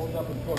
Hold up and push.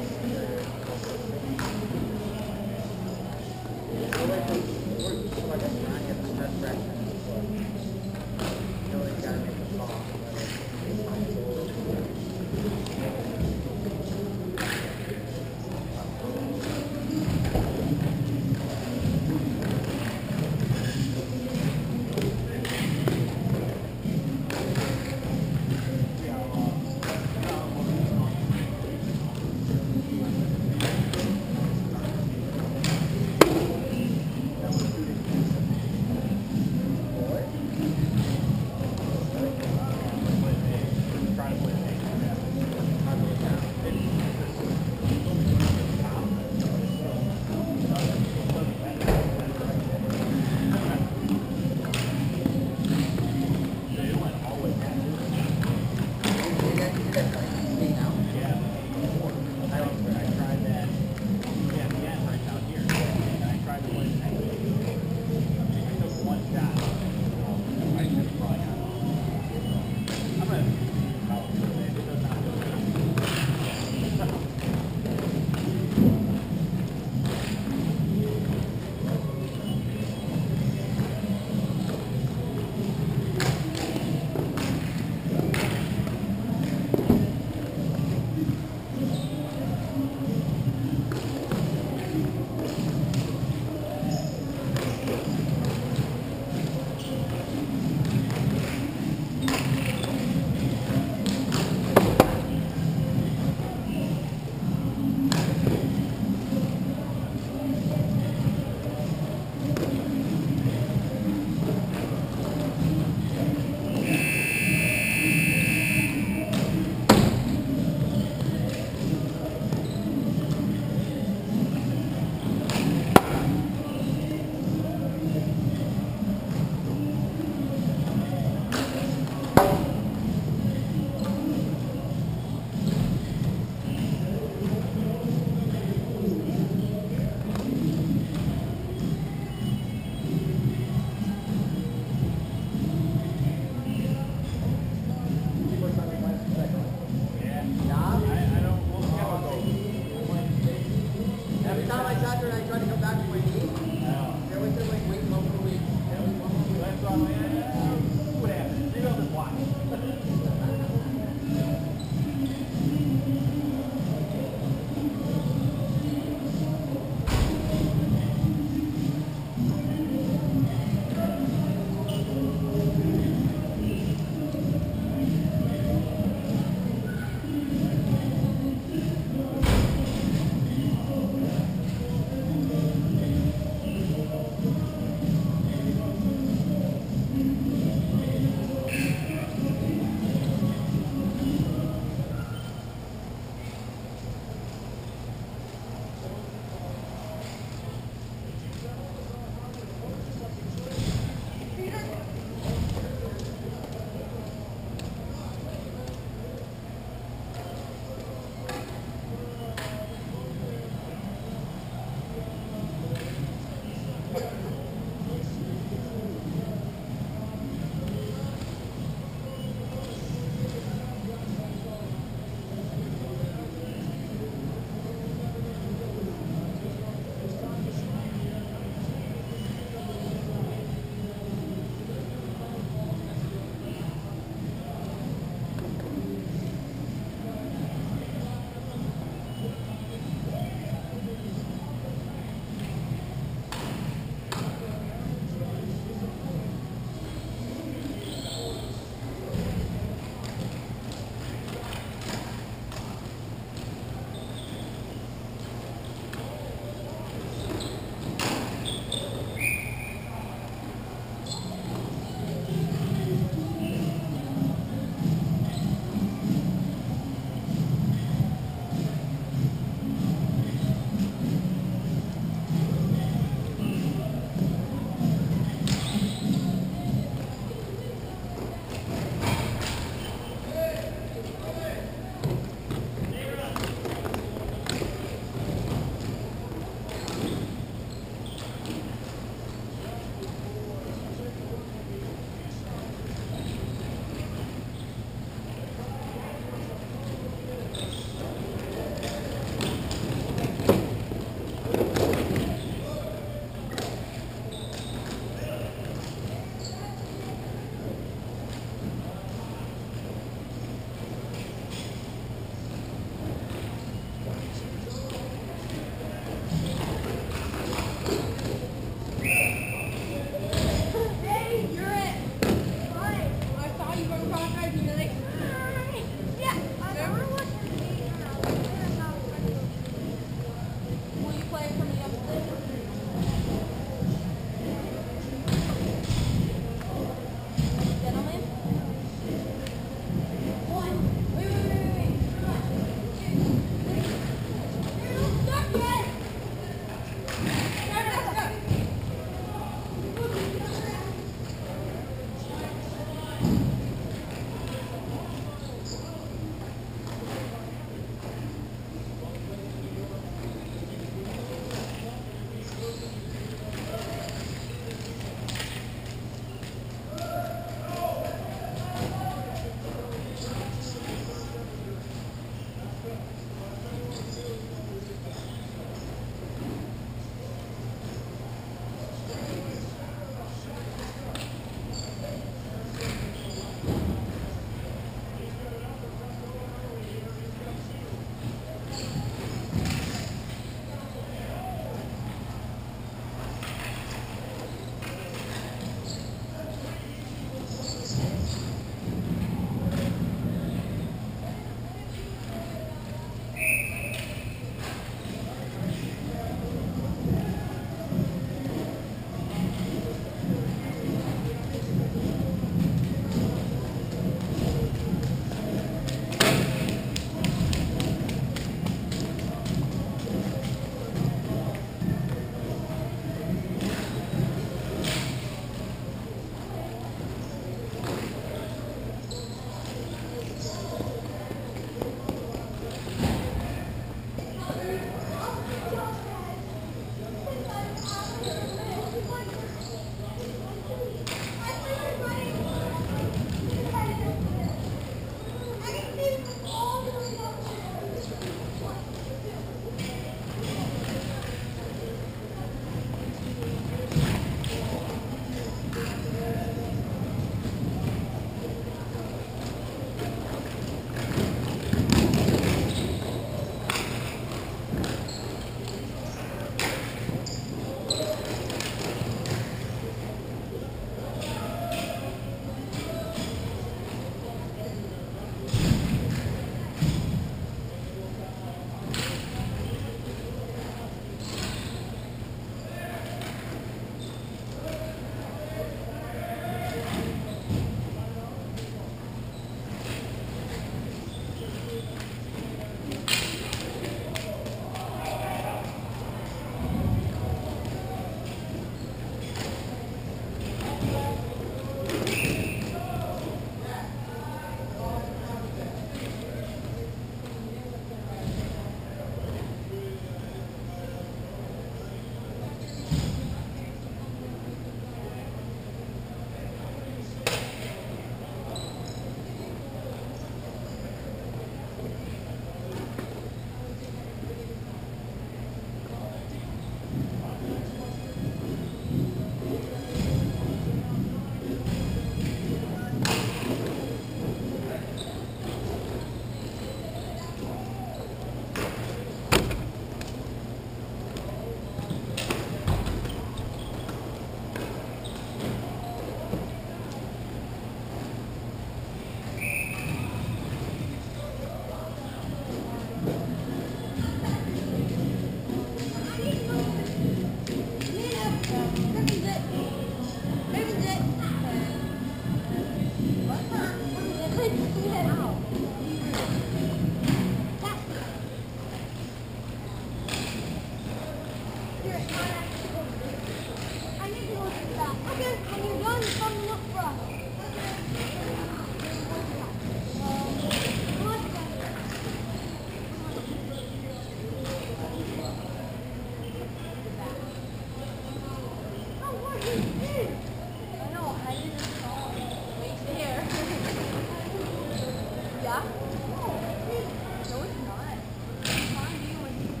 Yeah? No, it's not. It's fine you when you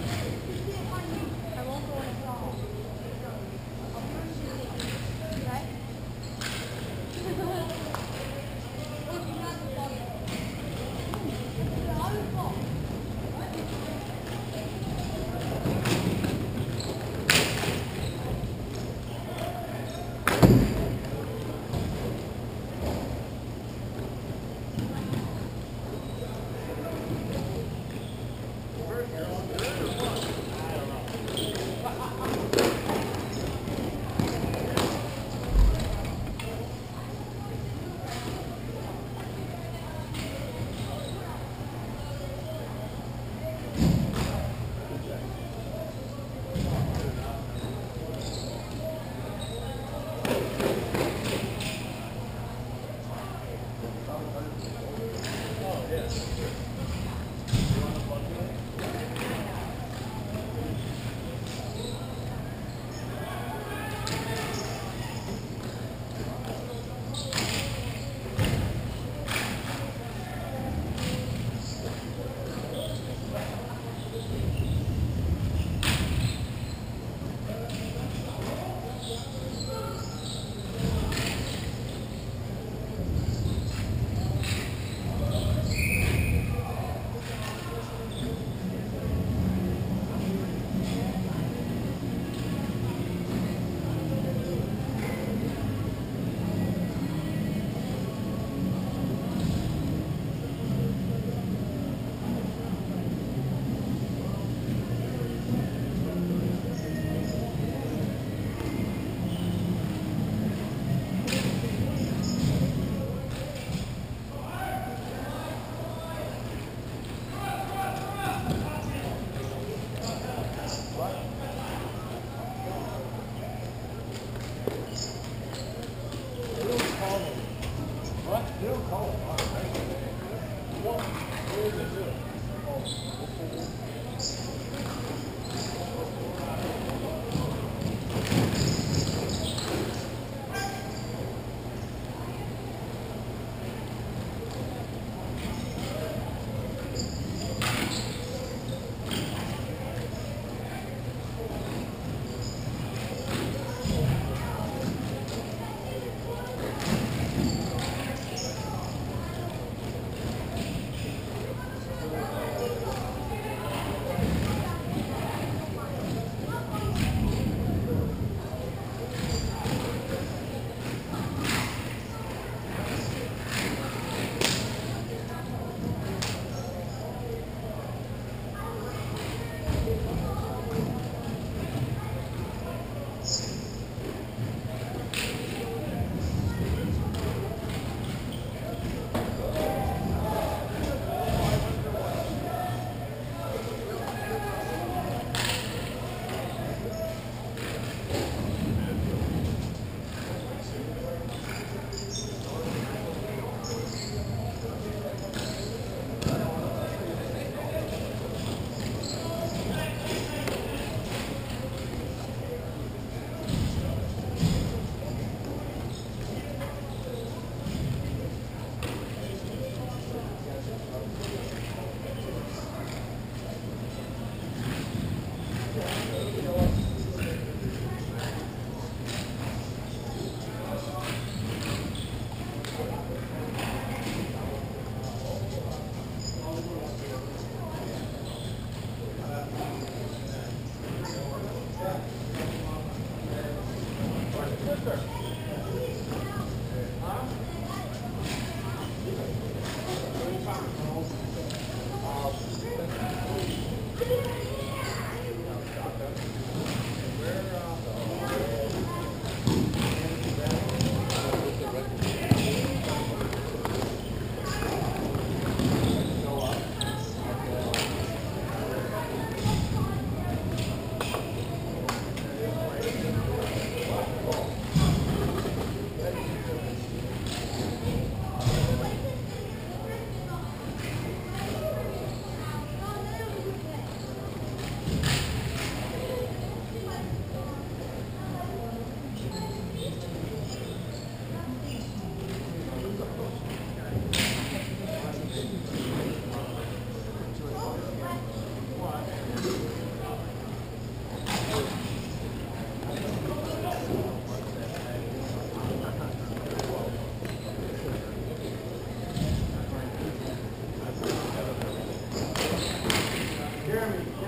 I won't go in at all. I'll be receiving. Okay? Look, you're not the fault. It's not your fault.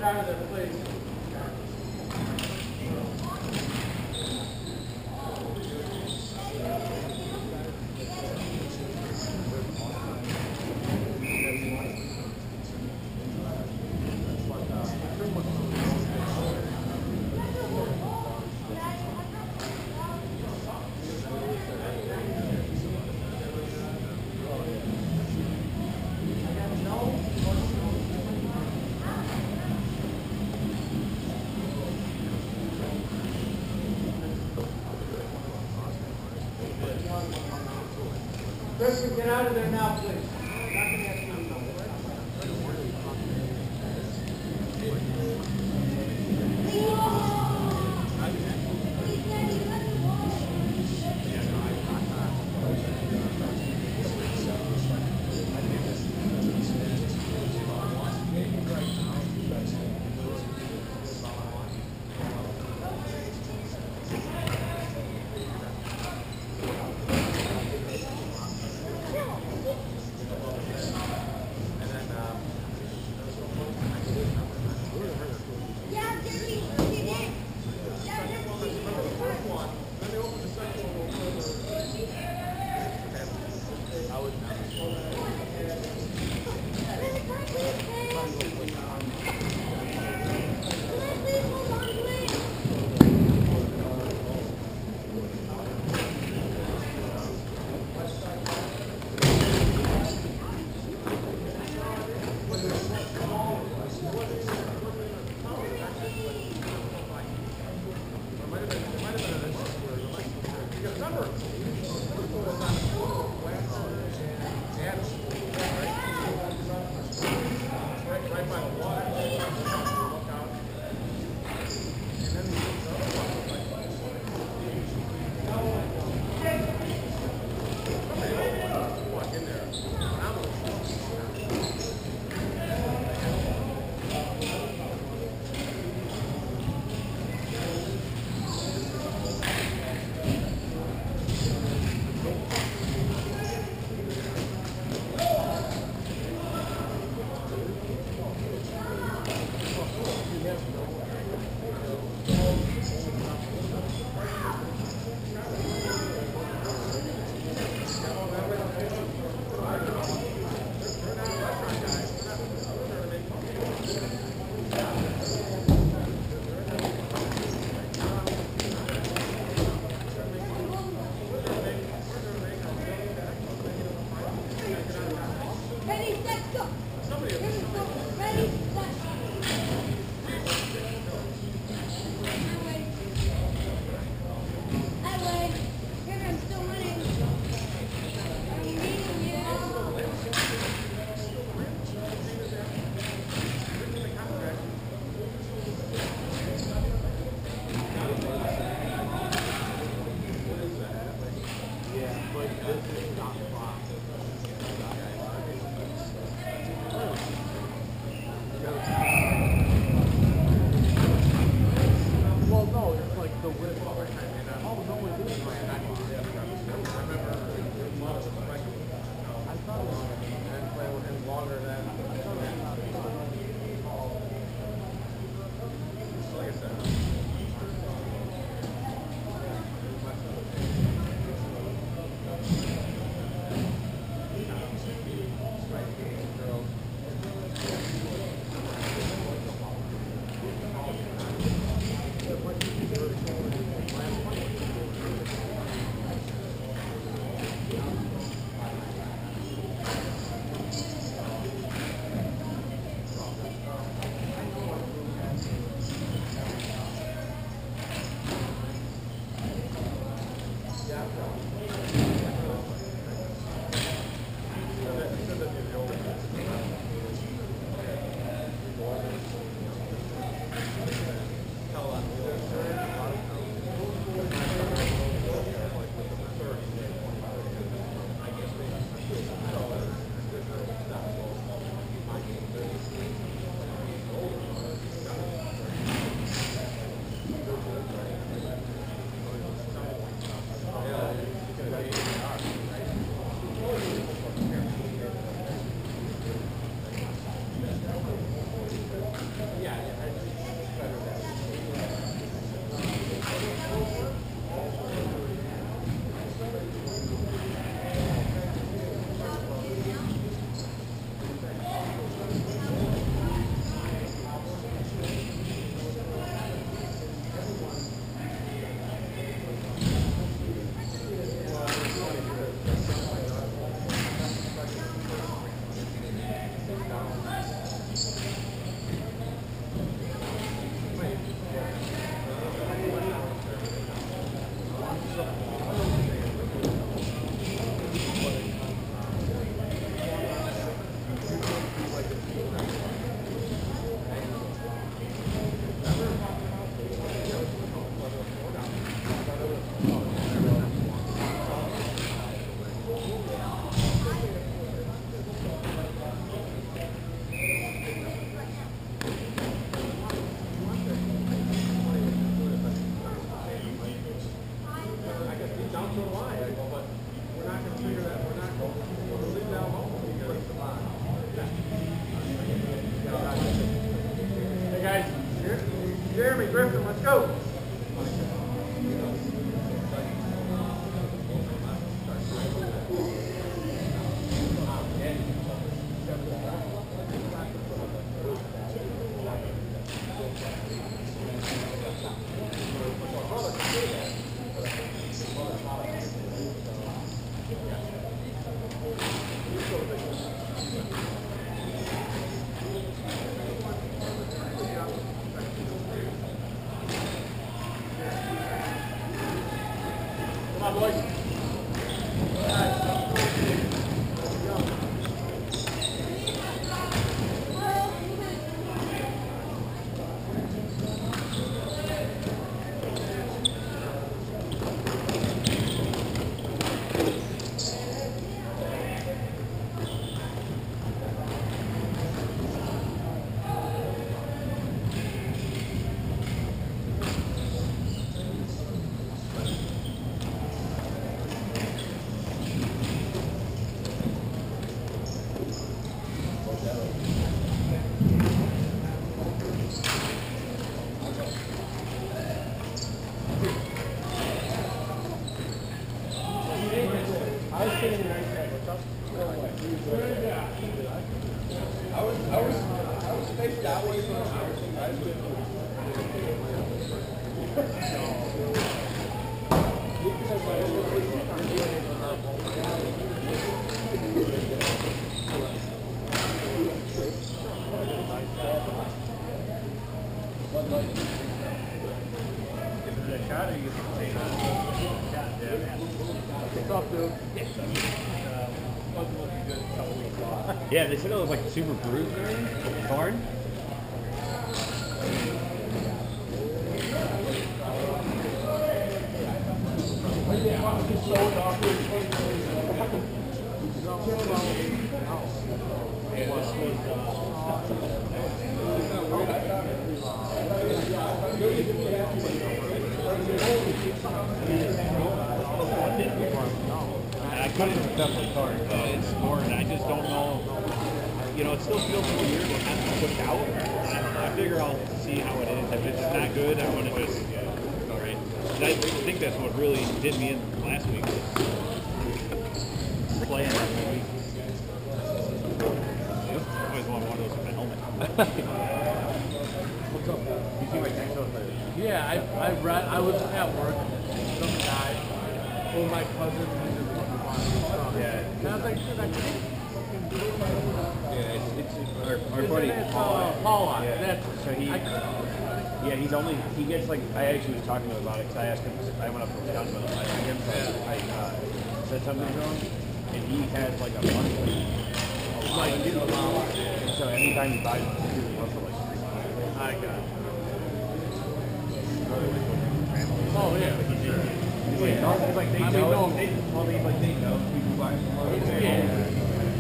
out of there, please. Kristen, get out of there now, please. Go. Come on, boys. I was faced that way from Yeah, they said it was like super bruised or torn. I couldn't definitely torn. It's torn. I just don't know. You know, it still feels a little weird when I'm pushed out. I don't know. I figure I'll see how it is. If it's not good, I want to just go right. And I think that's what really did me in last week. Was playing every week. I always want one of those with my helmet. What's up? You see my text out there? Yeah, I read. I was at work. Some guy, one of my cousins, he just wanted to watch stuff. Yeah. And I was like, dude, I can't fucking do it. Yeah, it's our buddy Paula. Yeah. That's So he gets like, I actually was talking to him about it because I asked him, I went up to Wisconsin with him last weekend, so I said something to him, and he has like a monthly allowance. And so anytime he buys one, he wants to like $3. I got it. Oh yeah. He's like they know. They know people buy some. Yeah.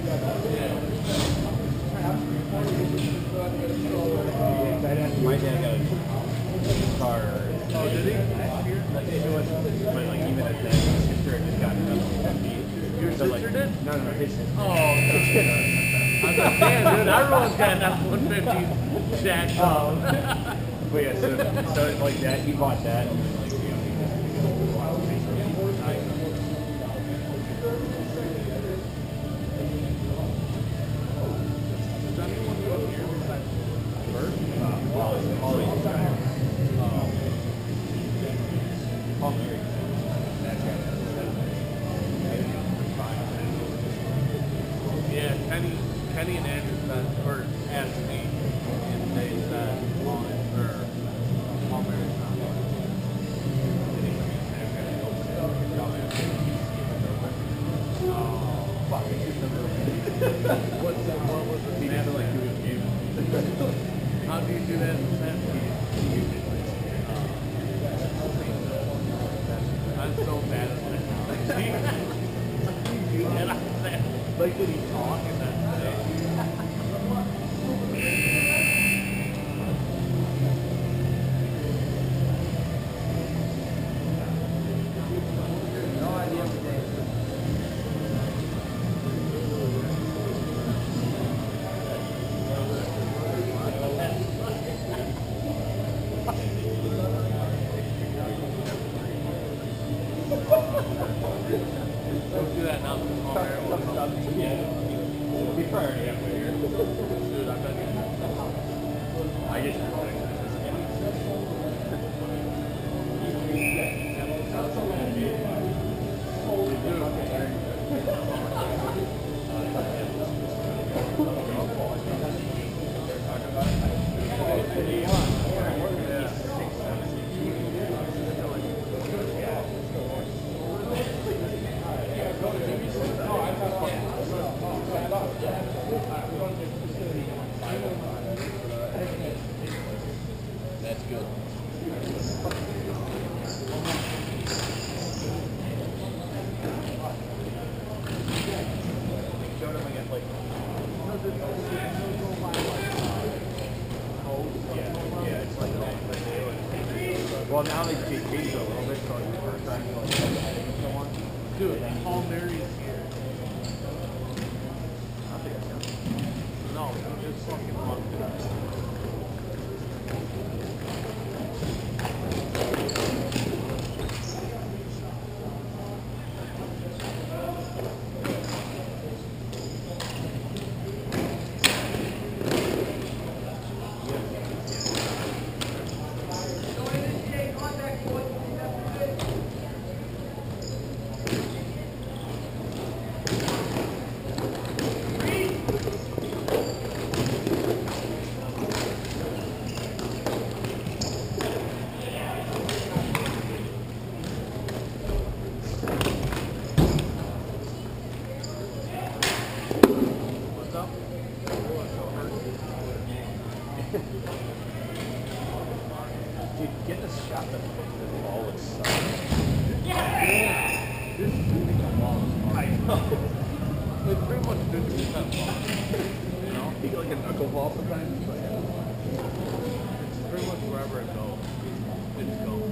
My dad got a car. Oh, did he? Last year? It was, but like even at that, his sister had just gotten it up to 50. Your sister did? No, his sister. Oh, I was like, damn, dude, everyone's got enough 150 jacked up. But yeah, so like that, he bought that, and then like, you know, he just go out and pay for it. Does anyone go here besides First, always Paul Mary. That guy. Yeah, Kenny and Andrew said, or asked me, and they said, Paul Mary's not what was the He had to like do his game. How do you do that? I'm so bad at that. You do that on that. Like when you talk and that's no idea what day it is. probably halfway here. Dude, I bet you. I get your That's good. Well, now they changed a little bit, so it's the first time you like someone. Dude, Paul Mary's here. I think I got it. No, it's fucking fun. Dude, getting a shot that the ball would suck. This is shooting a ball. I know. It's pretty much 50% ball. You know? You get like a knuckleball sometimes. It's like, It's pretty much wherever it goes. It's going.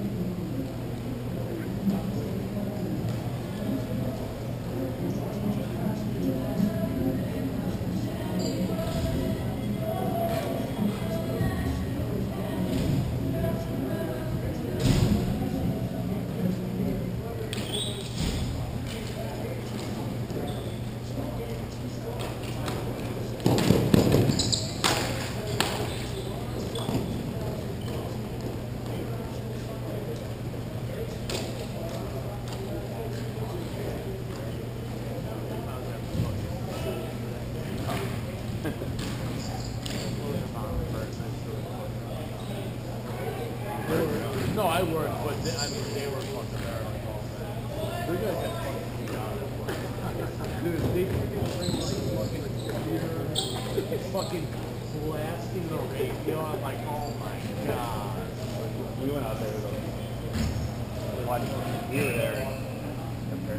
No, I worked, but they, I mean, they were fucking there like all that. Those guys had fucking jobs. Dude, they bring like fucking computer, fucking blasting the radio. I'm like, oh my god. we went out there with them. We were there. Compared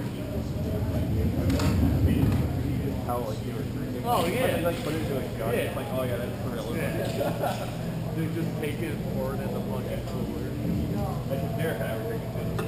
to how like you were drinking. Oh yeah. Like put it into a gun. Yeah. It's like, oh yeah, that's real. Yeah. They just take it and pour it in the fucking cooler. Like if Derek and I were drinking too.